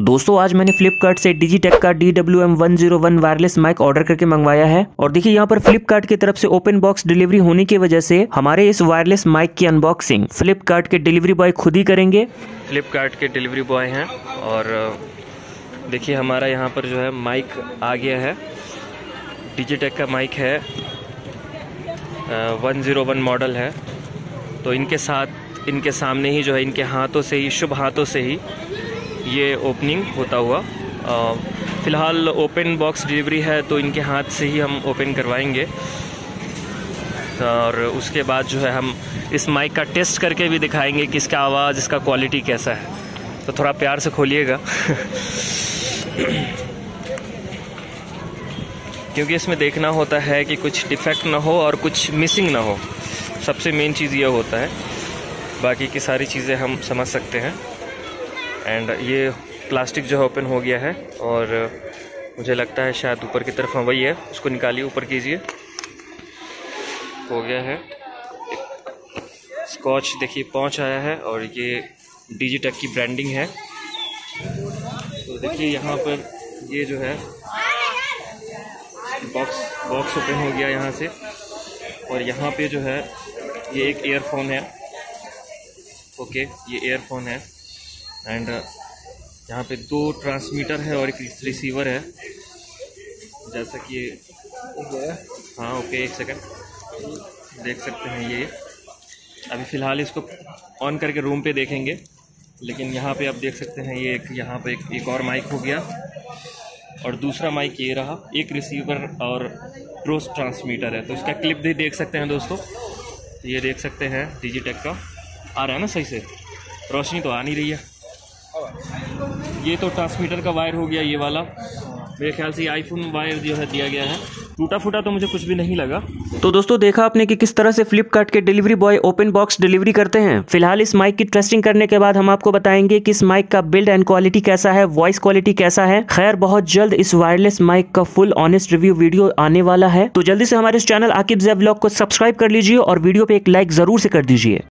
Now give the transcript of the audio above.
दोस्तों आज मैंने फ्लिपकार्ट से डिजिटेक का DWM-101 वायरलेस माइक ऑर्डर करके मंगवाया है और देखिए यहाँ पर फ्लिपकार्ट की तरफ से ओपन बॉक्स डिलीवरी होने की वजह से हमारे इस वायरलेस माइक की अनबॉक्सिंग फ्लिपकार्ट के डिलीवरी बॉय खुद ही करेंगे। फ्लिपकार्ट के डिलीवरी बॉय हैं और देखिए हमारा यहाँ पर जो है माइक आ गया है। डिजिटेक का माइक है, 101 मॉडल है। तो इनके सामने ही जो है, इनके हाथों से ही, शुभ हाथों से ही ये ओपनिंग होता हुआ, फ़िलहाल ओपन बॉक्स डिलीवरी है तो इनके हाथ से ही हम ओपन करवाएंगे और उसके बाद जो है हम इस माइक का टेस्ट करके भी दिखाएंगे कि इसका आवाज़, इसका क्वालिटी कैसा है। तो थोड़ा प्यार से खोलिएगा क्योंकि इसमें देखना होता है कि कुछ डिफेक्ट ना हो और कुछ मिसिंग ना हो। सबसे मेन चीज़ ये होता है, बाकी की सारी चीज़ें हम समझ सकते हैं। एंड ये प्लास्टिक जो है ओपन हो गया है और मुझे लगता है शायद ऊपर की तरफ वही है, उसको निकालिए, ऊपर कीजिए, हो गया है। स्कॉच देखिए पाउच आया है और ये डिजिटेक की ब्रांडिंग है। तो देखिए यहाँ पर ये जो है बॉक्स ओपन हो गया यहाँ से और यहाँ पे जो है ये एक ईयरफोन है। ओके, ये ईयरफोन है एंड यहाँ पे 2 ट्रांसमीटर है और एक रिसीवर है, जैसा कि हाँ ओके, 1 सेकंड, देख सकते हैं। ये अभी फ़िलहाल इसको ऑन करके रूम पे देखेंगे, लेकिन यहाँ पे आप देख सकते हैं ये यहाँ पे एक और माइक हो गया और दूसरा माइक ये रहा, एक रिसीवर और 2 ट्रांसमीटर है। तो इसका क्लिप भी देख सकते हैं दोस्तों, ये देख सकते हैं डिजिटेक का। आ रहा है ना सही से? रोशनी तो आ नहीं रही है। ये तो ट्रांसमीटर का वायर हो गया, ये वाला मेरे ख्याल से आईफोन वायर जो है दिया गया है। टूटा फूटा तो मुझे कुछ भी नहीं लगा। तो दोस्तों देखा आपने कि किस तरह से फ्लिपकार्ट के delivery boy open box delivery करते हैं। फिलहाल इस माइक की टेस्टिंग करने के बाद हम आपको बताएंगे कि इस माइक का बिल्ड एंड क्वालिटी कैसा है, वॉइस क्वालिटी कैसा है। खैर बहुत जल्द इस वायरलेस माइक का फुल ऑनेस्ट रिव्यू वीडियो आने वाला है। तो जल्दी से हमारे इस चैनल आकिब ज़ैब व्लॉग को सब्सक्राइब कर लीजिए और वीडियो पे एक लाइक जरूर से कर दीजिए।